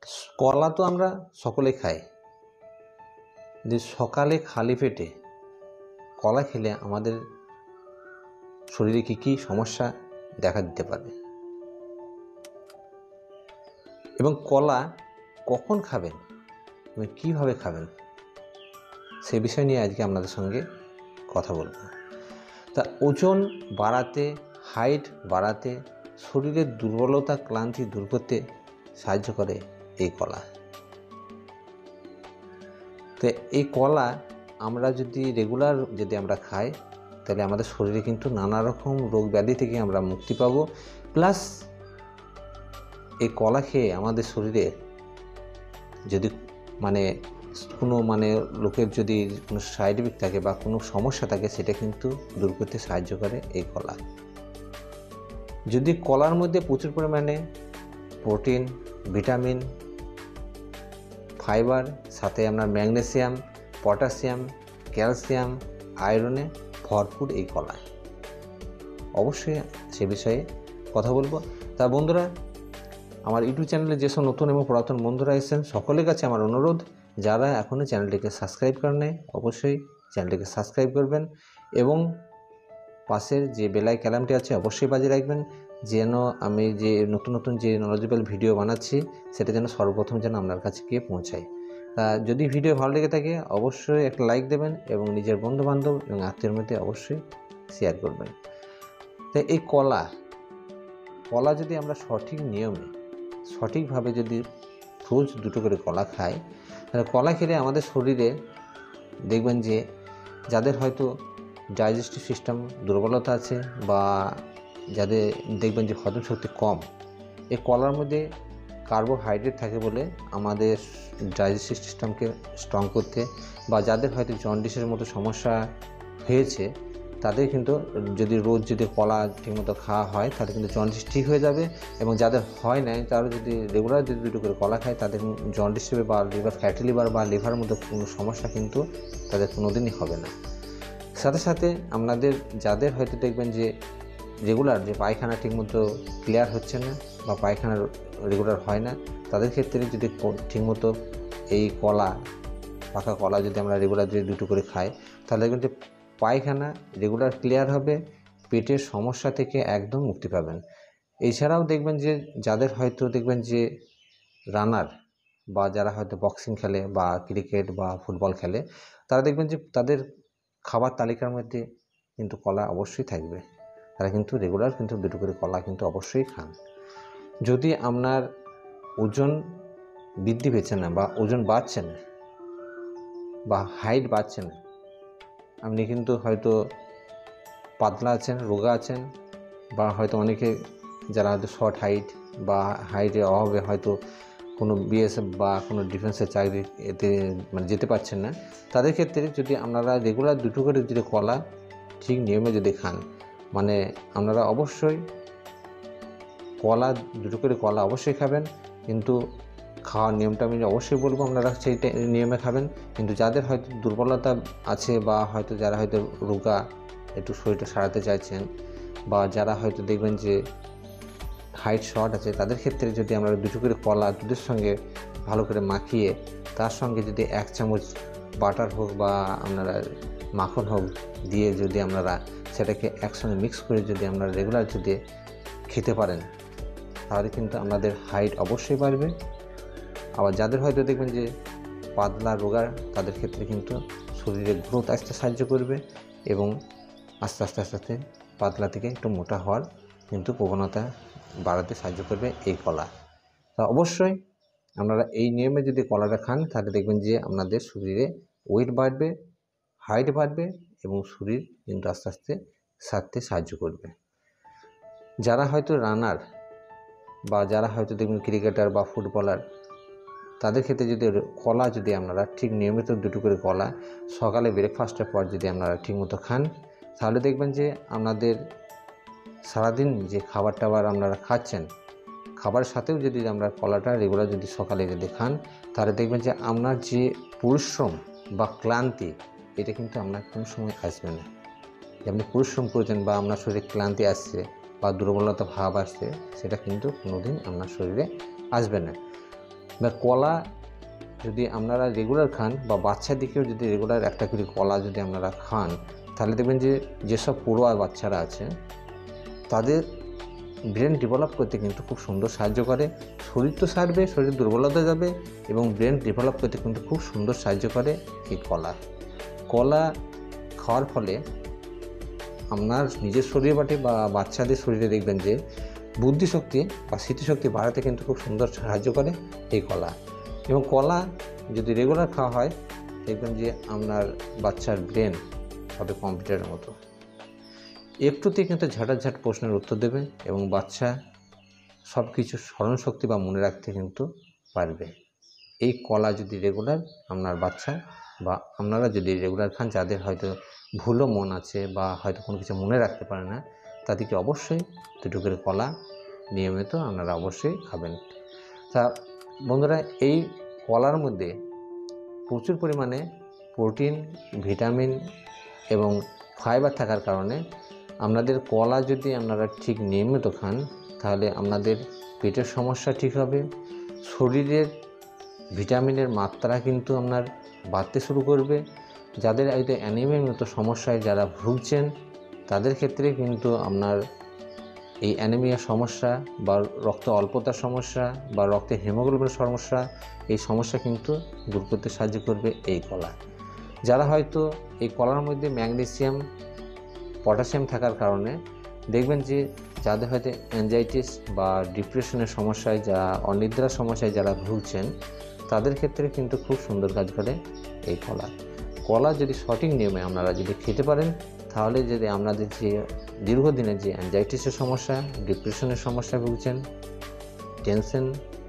কলা তো আমরা সকলে খাই, যে সকালে খালি পেটে কলা খেলে আমাদের শরীরে কী কী সমস্যা দেখা দিতে পারে এবং কলা কখন খাবেন এবং কীভাবে খাবেন সে বিষয় নিয়ে আজকে আপনাদের সঙ্গে কথা বলব। তা ওজন বাড়াতে, হাইট বাড়াতে, শরীরের দুর্বলতা ক্লান্তি দূর করতে সাহায্য করে এই কলা। তো এই কলা আমরা যদি রেগুলার আমরা খাই তাহলে আমাদের শরীরে কিন্তু নানা রকম রোগ ব্যাধি থেকে আমরা মুক্তি পাবো। প্লাস এই কলা খেয়ে আমাদের শরীরে যদি কোনো লোকের যদি কোনো সাইড এফেক্ট থাকে বা কোনো সমস্যা থাকে সেটা কিন্তু দূর করতে সাহায্য করে এই কলা। যদি কলার মধ্যে প্রচুর পরিমাণে প্রোটিন, ভিটামিন, ফাইবার, সাথে আপনার ম্যাগনেসিয়াম, পটাশিয়াম, ক্যালসিয়াম, আয়রনে ভরপুর এই কলা, অবশ্যই সে বিষয়ে কথা বলবো। তা বন্ধুরা, আমার ইউটিউব চ্যানেলে যেসব নতুন এবং পুরাতন বন্ধুরা এসেছেন সকলের কাছে আমার অনুরোধ, যারা এখনও চ্যানেলটিকে সাবস্ক্রাইব করেন নাই অবশ্যই চ্যানেলটিকে সাবস্ক্রাইব করবেন এবং পাশের যে বেল আইকনটি আছে অবশ্যই বাজিয়ে রাখবেন, যেন আমি যে নতুন নতুন যে নলেজেবল ভিডিও বানাচ্ছি সেটা যেন সর্বপ্রথম যেন আপনার কাছে গিয়ে পৌঁছায়। তা যদি ভিডিও ভালো লেগে থাকে অবশ্যই একটা লাইক দেবেন এবং নিজের বন্ধুবান্ধব এবং আত্মীয়ের মধ্যে অবশ্যই শেয়ার করবেন। তো এই কলা যদি আমরা সঠিক নিয়মে সঠিকভাবে যদি রোজ দুটো করে কলা খাই, তাহলে কলা খেলে আমাদের শরীরে দেখবেন যে যাদের হয়তো ডাইজেস্টিভ সিস্টেম দুর্বলতা আছে বা যাদের দেখবেন যে হজম শক্তি কম, এই কলার মধ্যে কার্বোহাইড্রেট থাকে বলে আমাদের ডাইজেস্টিভ সিস্টেমকে স্ট্রং করতে, বা যাদের হয়তো জন্ডিসের মতো সমস্যা হয়েছে তাদের কিন্তু যদি রোজ কলা ঠিকমতো খাওয়া হয় তাহলে কিন্তু জন্ডিস ঠিক হয়ে যাবে। এবং যাদের হয় নাই তারা যদি রেগুলার দুটো করে কলা খায় তাদের জন্ডিস হবে বা লিভার ফ্যাটি লিভার বা লিভারের মধ্যে কোনো সমস্যা কিন্তু তাদের কোনোদিনই হবে না। সাথে সাথে আপনাদের যাদের হয়তো দেখবেন যে রেগুলার পায়খানা ঠিকমতো ক্লিয়ার হচ্ছে না বা পায়খানা রেগুলার হয় না, তাদের ক্ষেত্রে যদি ঠিকমতো এই পাকা কলা যদি আমরা রেগুলার দুটো করে খাই তাহলে কিন্তু পায়খানা রেগুলার ক্লিয়ার হবে, পেটের সমস্যা থেকে একদম মুক্তি পাবেন। এছাড়াও দেখবেন যে যাদের হয়তো দেখবেন যে রানার বা যারা হয়তো বক্সিং খেলে বা ক্রিকেট বা ফুটবল খেলে, তারা দেখবেন যে তাদের খাবার তালিকার মধ্যে কিন্তু কলা অবশ্যই থাকবে, তারা কিন্তু রেগুলার কিন্তু দুটো করে কলা কিন্তু অবশ্যই খান। যদি আপনার ওজন বৃদ্ধি পেছে না বা ওজন বাড়ছে না বা হাইট বাড়ছে না, আপনি কিন্তু হয়তো পাতলা আছেন, রোগা আছেন, বা হয়তো অনেকে যারা হয়তো শর্ট হাইট বা হাইটের অভাবে হয়তো কোনো বিএসএফ বা কোনো ডিফেন্সের চাকরি এতে যেতে পারছেন না, তাদের ক্ষেত্রে যদি আপনারা রেগুলার দুটো করে যদি কলা ঠিক নিয়মে যদি খান, আপনারা অবশ্যই দুটো করে কলা অবশ্যই খাবেন। কিন্তু খাওয়ার নিয়মটা আমি অবশ্যই বলবো আপনারা সেই নিয়মে খাবেন। কিন্তু যাদের হয়তো দুর্বলতা আছে বা হয়তো যারা হয়তো রোগা, একটু শরীরটা সারাতে চাইছেন, বা যারা হয়তো দেখবেন যে হাইট শর্ট আছে, তাদের ক্ষেত্রে যদি আমরা দুটো করে কলা দুধের সঙ্গে ভালো করে মাখিয়ে তার সঙ্গে যদি 1 চামচ বাটার হোক বা আপনারা মাখন হোক দিয়ে যদি আপনারা সেটাকে একসঙ্গে মিক্স করে যদি আমরা রেগুলার যদি খেতে পারেন তাহলে কিন্তু আপনাদের হাইট অবশ্যই বাড়বে। আবার যাদের হয়তো দেখবেন যে পাতলা রোগা, তাদের ক্ষেত্রে কিন্তু শরীরে গ্রোথ আসতে সাহায্য করবে এবং আস্তে আস্তে আস্তে আস্তে পাতলা থেকে একটু মোটা হওয়ার কিন্তু প্রবণতা বাড়াতে সাহায্য করবে এই কলা। তা অবশ্যই আপনারা এই নিয়মে যদি কলাটা খান তাহলে দেখবেন যে আপনাদের শরীরে ওয়েট বাড়বে, হাইট বাড়বে এবং শরীর কিন্তু আস্তে আস্তে সারতে সাহায্য করবে। যারা হয়তো রানার বা যারা হয়তো দেখবেন ক্রিকেটার বা ফুটবলার, তাদের ক্ষেত্রে যদি কলা যদি আপনারা ঠিক নিয়মিত দুটো করে কলা সকালে ব্রেকফাস্টের পর যদি আপনারা ঠিকমতো খান, তাহলে দেখবেন যে আপনাদের সারাদিন যে খাবার টাবার আপনারা খাচ্ছেন, খাবারের সাথেও যদি আমরা কলাটা রেগুলার যদি সকালে যদি খান, তাহলে দেখবেন যে আপনার যে পরিশ্রম বা ক্লান্তি এটা কিন্তু আপনার কোনো সময় আসবে না। যে আপনি পরিশ্রম করেছেন বা আপনার শরীরে ক্লান্তি আসছে বা দুর্বলতা ভাব আসছে, সেটা কিন্তু কোনোদিন আপনার শরীরে আসবে না। বা কলা যদি আপনারা রেগুলার খান বা বাচ্চাদেরকেও যদি রেগুলার একটা করে কলা যদি আপনারা খান, তাহলে দেখবেন যে যেসব পড়ুয়া বাচ্চারা আছে তাদের ব্রেন ডেভেলপ করতে কিন্তু খুব সুন্দর সাহায্য করে। শরীর তো সারবে, শরীর দুর্বলতা যাবে এবং ব্রেন ডেভেলপ করতে কিন্তু খুব সুন্দর সাহায্য করে এই কলা। কলা খাওয়ার ফলে আপনার নিজের শরীরে বাটে বা বাচ্চাদের শরীরে দেখবেন যে বুদ্ধিশক্তি বা স্মৃতিশক্তি বাড়াতে কিন্তু খুব সুন্দর সাহায্য করে এই কলা। এবং কলা যদি রেগুলার খাওয়া হয় দেখবেন যে আপনার বাচ্চার ব্রেন হবে কম্পিউটারের মতো, একটুতেই কিন্তু ঝাঁটাঝাঁট প্রশ্নের উত্তর দেবে এবং বাচ্চা সব কিছু স্মরণশক্তি বা মনে রাখতে কিন্তু পারবে। এই কলা যদি রেগুলার আপনার বাচ্চা বা আপনারা যদি রেগুলার খান, যাদের হয়তো ভুলও মন আছে বা হয়তো কোনো কিছু মনে রাখতে পারে না, তাদেরকে অবশ্যই দুটো করে কলা নিয়মিত আপনারা অবশ্যই খাবেন। তা বন্ধুরা, এই কলার মধ্যে প্রচুর পরিমাণে প্রোটিন, ভিটামিন এবং ফাইবার থাকার কারণে আপনাদের কলা যদি আপনারা ঠিক নিয়মিত খান, তাহলে আপনাদের পেটের সমস্যা ঠিক হবে, শরীরের ভিটামিনের মাত্রা কিন্তু আপনার বাড়তে শুরু করবে। যাদের হয়তো অ্যানিমিয়ার মতো সমস্যায় যারা ভুগছেন, তাদের ক্ষেত্রে কিন্তু আপনার এই অ্যানিমিয়া সমস্যা বা রক্ত অল্পতার সমস্যা বা রক্তে হিমোগ্লোবিনের সমস্যা, এই সমস্যা কিন্তু দূর করতে সাহায্য করবে এই কলা। যারা হয়তো এই কলার মধ্যে ম্যাগনেসিয়াম, পটাশিয়াম থাকার কারণে দেখবেন যে যাদের হয়তো অ্যাংজাইটিস বা ডিপ্রেশনের সমস্যায়, যা অনিদ্রার সমস্যায় যারা ভুগছেন, তাদের ক্ষেত্রে কিন্তু খুব সুন্দর কাজ করে এই কলা। কলা যদি সঠিক নিয়মে আপনারা যদি খেতে পারেন, তাহলে যদি আপনাদের যে দীর্ঘদিনের যে অ্যাংজাইটিসের সমস্যা, ডিপ্রেশনের সমস্যা ভুগছেন, টেনশন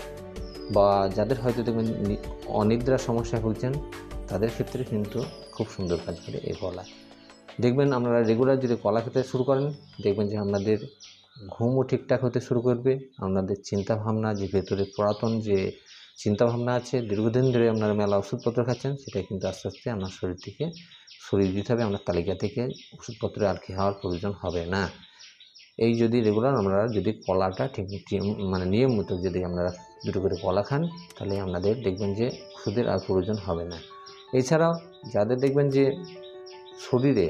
বা যাদের হয়তো দেখবেন অনিদ্রার সমস্যায় ভুগছেন, তাদের ক্ষেত্রে কিন্তু খুব সুন্দর কাজ করে এই কলা। দেখবেন আপনারা রেগুলার যদি কলা খেতে শুরু করেন, দেখবেন যে আপনাদের ঘুমও ঠিকঠাক হতে শুরু করবে। আপনাদের চিন্তাভাবনা, যে ভেতরে পুরাতন যে চিন্তাভাবনা আছে, দীর্ঘদিন ধরে আপনারা মেলা ওষুধপত্র খাচ্ছেন, সেটা কিন্তু আস্তে আস্তে আপনার শরীর থেকে সরিয়ে দিতে হবে। আপনার তালিকা থেকে ওষুধপত্র আর খাওয়ার প্রয়োজন হবে না। এই যদি রেগুলার আপনারা যদি কলাটা ঠিক মানে নিয়মিত যদি আপনারা দুটো করে কলা খান, তাহলে আপনাদের দেখবেন যে ওষুধের আর প্রয়োজন হবে না। এছাড়াও যাদের দেখবেন যে শরীরে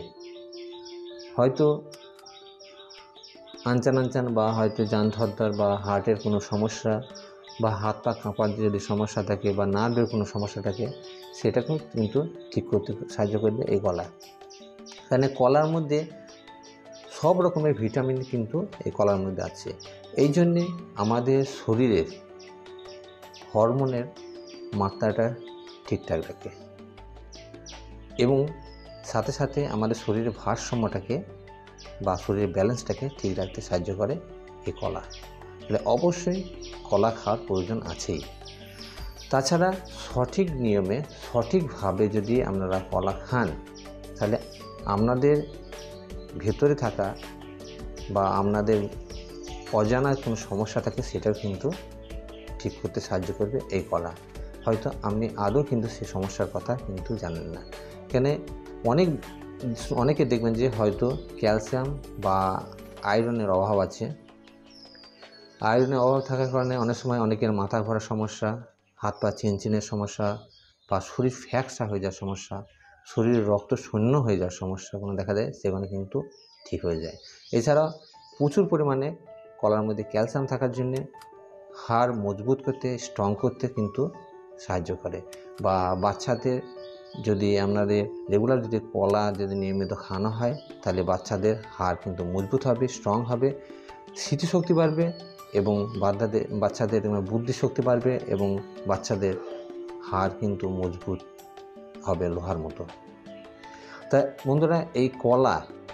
হয়তো আনচান বা হয়তো জান ধরধর বা হার্টের কোনো সমস্যা বা হাত পা কাঁপার যদি সমস্যা থাকে বা নার্ভের কোনো সমস্যা থাকে, সেটাকেও কিন্তু ঠিক করতে সাহায্য করবে এই কলা। কারণ কলার মধ্যে সব রকমের ভিটামিন কিন্তু এই কলার মধ্যে আছে। এই জন্যে আমাদের শরীরের হরমোনের মাত্রাটা ঠিকঠাক রাখে এবং সাথে সাথে আমাদের শরীরের ভারসাম্যটাকে বা শরীরের ব্যালেন্সটাকে ঠিক রাখতে সাহায্য করে এই কলা। তাহলে অবশ্যই কলা খাওয়ার প্রয়োজন আছেই। তাছাড়া সঠিক নিয়মে সঠিকভাবে যদি আপনারা কলা খান, তাহলে আপনাদের ভেতরে থাকা বা আপনাদের অজানা কোনো সমস্যা থাকে, সেটাও কিন্তু ঠিক করতে সাহায্য করবে এই কলা। হয়তো আপনি আদৌ কিন্তু সেই সমস্যার কথা কিন্তু জানেন না। কেন অনেকে দেখবেন যে হয়তো ক্যালসিয়াম বা আয়রনের অভাব আছে। আয়রনের অভাব থাকার কারণে অনেক সময় অনেকের মাথা ঘোরার সমস্যা, হাত পা চিনচিনের সমস্যা বা শরীর ফ্যাকসা হয়ে যাওয়ার সমস্যা, শরীরের রক্ত শূন্য হয়ে যাওয়ার সমস্যা কোনো দেখা দেয়, সেখানে কিন্তু ঠিক হয়ে যায়। এছাড়াও প্রচুর পরিমাণে কলার মধ্যে ক্যালসিয়াম থাকার জন্যে হাড় মজবুত করতে, স্ট্রং করতে কিন্তু সাহায্য করে। বা বাচ্চাদের যদি আপনাদের রেগুলার যদি কলা যদি নিয়মিত খাওয়ানো হয়, তাহলে বাচ্চাদের হাড় কিন্তু মজবুত হবে, স্ট্রং হবে, স্মৃতিশক্তি বাড়বে এবং বাচ্চাদের বুদ্ধিশক্তি বাড়বে এবং বাচ্চাদের হাড় কিন্তু মজবুত হবে লোহার মতো। তাই বন্ধুরা, এই কলা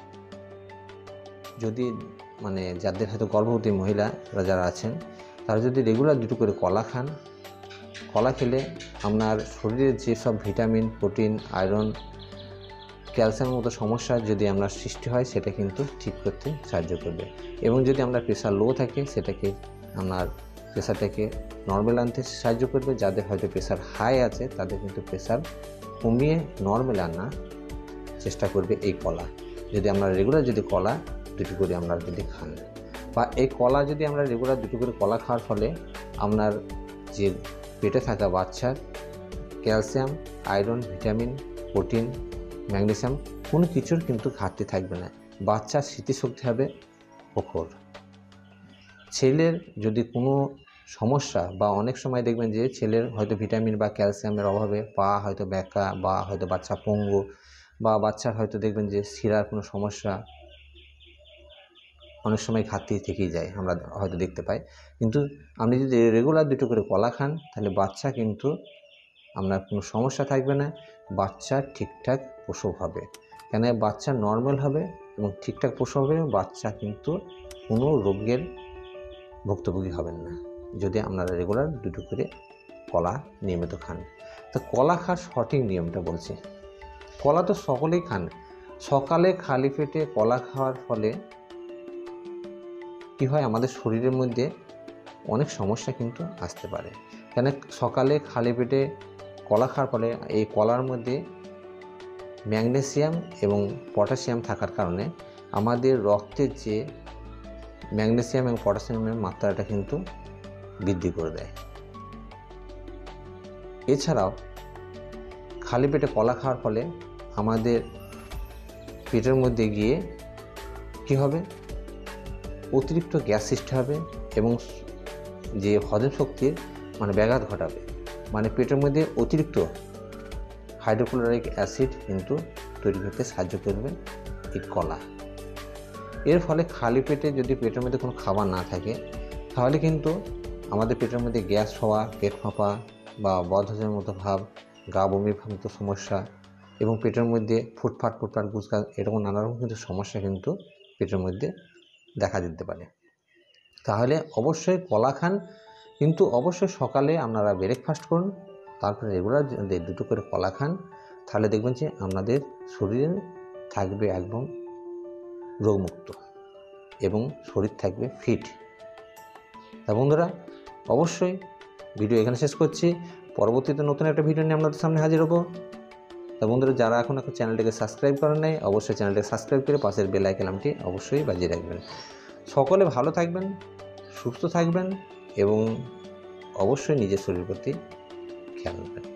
যদি যাদের হয়তো গর্ভবতী মহিলারা যারা আছেন, তারা যদি রেগুলার দুটো করে কলা খান, কলা খেলে আপনার শরীরের যেসব ভিটামিন, প্রোটিন, আয়রন, ক্যালসিয়ামের মতো সমস্যা যদি আপনার সৃষ্টি হয়, সেটা কিন্তু ঠিক করতে সাহায্য করবে। এবং যদি আপনার প্রেশার লো থাকে, সেটাকে আপনার প্রেশারটাকে নর্মাল আনতে সাহায্য করবে। যাদের হয়তো প্রেশার হাই আছে, তাদের কিন্তু প্রেশার কমিয়ে নর্মাল আনার চেষ্টা করবে এই কলা। যদি আমরা রেগুলার যদি কলা দুটো করে আমরা যদি খান, বা এই কলা যদি আমরা রেগুলার দুটো করে কলা খাওয়ার ফলে আপনার যে পেটে থাকা বাচ্চার calcium, iron, vitamin, protein, magnesium কোনো কিছুর কিন্তু ঘাটতি থাকবে না। বাচ্চার স্মৃতিশক্তি হবে প্রখর। ছেলের যদি কোনো সমস্যা বা অনেক সময় দেখবেন যে ছেলের হয়তো ভিটামিন বা ক্যালসিয়ামের অভাবে পা হয়তো ব্যাকা বা হয়তো বাচ্চা পঙ্গু বা বাচ্চার হয়তো দেখবেন যে শিরার কোনো সমস্যা অনেক সময় ঘাটতি থেকেই যায়, আমরা হয়তো দেখতে পাই। কিন্তু আপনি যদি রেগুলার 2টো করে কলা খান তাহলে বাচ্চা কিন্তু আপনার কোনো সমস্যা থাকবে না, বাচ্চা ঠিকঠাক প্রসব হবে। কেন বাচ্চা নর্মাল হবে এবং ঠিকঠাক প্রসব হবে, বাচ্চা কিন্তু কোনো রোগের ভুক্তভোগী হবেন না যদি আপনারা রেগুলার 2টো করে কলা নিয়মিত খান। তো কলা খাওয়ার সঠিক নিয়মটা বলছি। কলা তো সকলেই খান। সকালে খালি পেটে কলা খাওয়ার ফলে কী হয়, আমাদের শরীরের মধ্যে অনেক সমস্যা কিন্তু আসতে পারে। কেন সকালে খালি পেটে কলা খাওয়ার ফলে এই কলার মধ্যে ম্যাগনেসিয়াম এবং পটাশিয়াম থাকার কারণে আমাদের রক্তের যে ম্যাগনেসিয়াম এবং পটাশিয়ামের মাত্রাটা কিন্তু বৃদ্ধি করে দেয়। এছাড়াও খালি পেটে কলা খাওয়ার ফলে আমাদের পেটের মধ্যে গিয়ে কী হবে, অতিরিক্ত গ্যাস সৃষ্টি হবে এবং যে হজম শক্তির ব্যাঘাত ঘটাবে। পেটের মধ্যে অতিরিক্ত হাইড্রোক্লোরিক অ্যাসিড কিন্তু তৈরি করতে সাহায্য করবে এই কলা। এর ফলে খালি পেটে যদি পেটের মধ্যে কোনো খাবার না থাকে তাহলে কিন্তু আমাদের পেটের মধ্যে গ্যাস হওয়া, পেট ফাঁপা বা বদহজমের মতো ভাব, গা বমির মতো সমস্যা এবং পেটের মধ্যে ফুটফাট গুজকা এরকম নানা রকম কিন্তু সমস্যা কিন্তু পেটের মধ্যে দেখা দিতে পারে। তাহলে অবশ্যই কলা খান, কিন্তু অবশ্যই সকালে আপনারা ব্রেকফাস্ট করুন, তারপরে রেগুলার 2টো করে কলা খান। তাহলে দেখবেন যে আপনাদের শরীর থাকবে একদম রোগমুক্ত এবং শরীর থাকবে ফিট। তা বন্ধুরা, অবশ্যই ভিডিও এখানে শেষ করছি। পরবর্তীতে নতুন একটা ভিডিও নিয়ে আপনাদের সামনে হাজির হব। তা বন্ধুরা, যারা এখন চ্যানেলটিকে সাবস্ক্রাইব করেন নাই অবশ্যই চ্যানেলটিকে সাবস্ক্রাইব করে পাশের বেল আইকনটি অবশ্যই বাজিয়ে রাখবেন। সকলে ভালো থাকবেন, সুস্থ থাকবেন এবং অবশ্যই নিজের শরীরের প্রতি খেয়াল রাখবেন।